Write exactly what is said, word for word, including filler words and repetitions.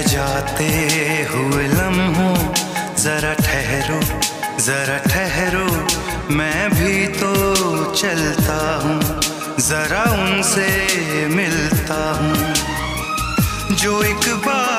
जाते हुए लम्हों जरा ठहरो जरा ठहरो, मैं भी तो चलता हूँ, जरा उनसे मिलता हूँ जो एक बार